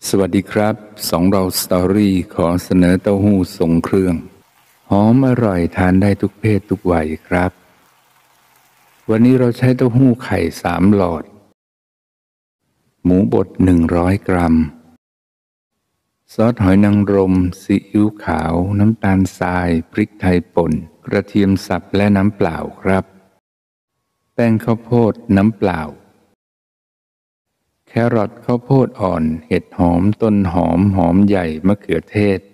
สวัสดีครับสองเราสตอรี่ขอเสนอเต้าหู้ทรงเครื่องหอมอร่อยทานได้ทุกเพศทุกวัยครับวันนี้เราใช้เต้าหู้ไข่3 หลอดหมูบด100 กรัมซอสหอยนางรมซีอิ๊วขาวน้ำตาลทรายพริกไทยป่นกระเทียมสับและน้ำเปล่าครับแป้งข้าวโพดน้ำเปล่าแครอทข้าวโพดอ่อนเห็ดหอมต้นหอมหอมใหญ่มะเขือเทศ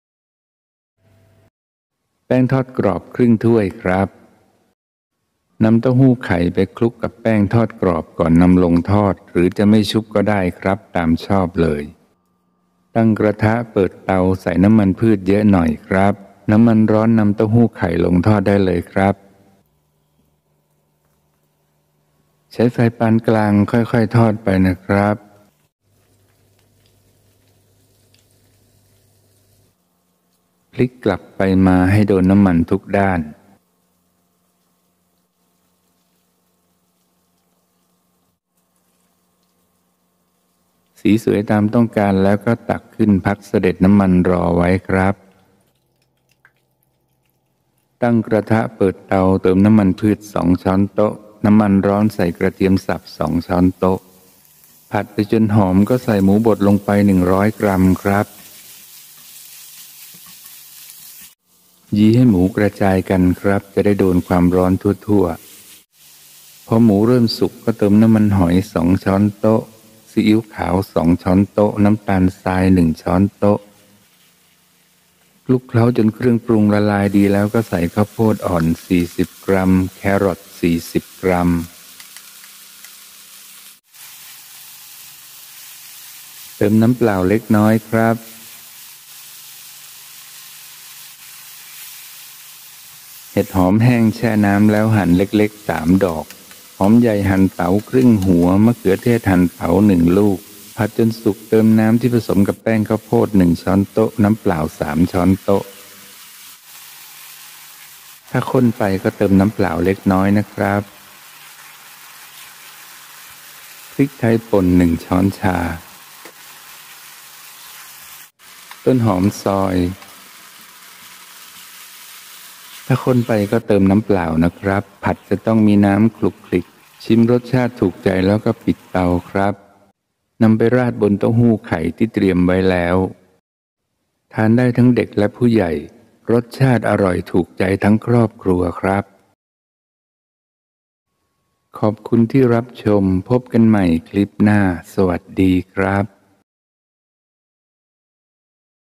แป้งทอดกรอบครึ่งถ้วยครับนำเต้าหู้ไข่ไปคลุกกับแป้งทอดกรอบก่อนนำลงทอดหรือจะไม่ชุบก็ได้ครับตามชอบเลยตั้งกระทะเปิดเตาใส่น้ำมันพืชเยอะหน่อยครับน้ำมันร้อนนำเต้าหู้ไข่ลงทอดได้เลยครับใช้ไฟปานกลางค่อยๆทอดไปนะครับพลิกกลับไปมาให้โดนน้ำมันทุกด้านสีสวยตามต้องการแล้วก็ตักขึ้นพักเสด็จน้ำมันรอไว้ครับตั้งกระทะเปิดเตาเติมน้ำมันพืช2 ช้อนโต๊ะน้ำมันร้อนใส่กระเทียมสับ2 ช้อนโต๊ะผัดไปจนหอมก็ใส่หมูบดลงไป100 กรัมครับยีให้หมูกระจายกันครับจะได้โดนความร้อนทั่วๆพอหมูเริ่มสุกก็เติมน้ำมันหอย2 ช้อนโต๊ะซีอิ๊วขาว2 ช้อนโต๊ะน้ำตาลทราย1 ช้อนโต๊ะคลุกเคล้าจนเครื่องปรุงละลายดีแล้วก็ใส่ข้าวโพดอ่อน40 กรัมแครอท40 กรัมเติมน้ำเปล่าเล็กน้อยครับเห็ดหอมแห้งแช่น้ำแล้วหั่นเล็กๆ3 ดอกหอมใหญ่หั่นเต๋าครึ่งหัวมะเขือเทศหั่นเต๋า1 ลูกผัดจนสุกเติมน้ำที่ผสมกับแป้งข้าวโพด1 ช้อนโต๊ะน้ำเปล่า3 ช้อนโต๊ะถ้าข้นไปก็เติมน้ำเปล่าเล็กน้อยนะครับพริกไทยป่น1 ช้อนชาต้นหอมซอยถ้าข้นไปก็เติมน้ำเปล่านะครับผัดจะต้องมีน้ำคลุกคลิกชิมรสชาติถูกใจแล้วก็ปิดเตาครับนำไปราดบนเต้าหู้ไข่ที่เตรียมไว้แล้วทานได้ทั้งเด็กและผู้ใหญ่รสชาติอร่อยถูกใจทั้งครอบครัวครับขอบคุณที่รับชมพบกันใหม่คลิปหน้าสวัสดีครับ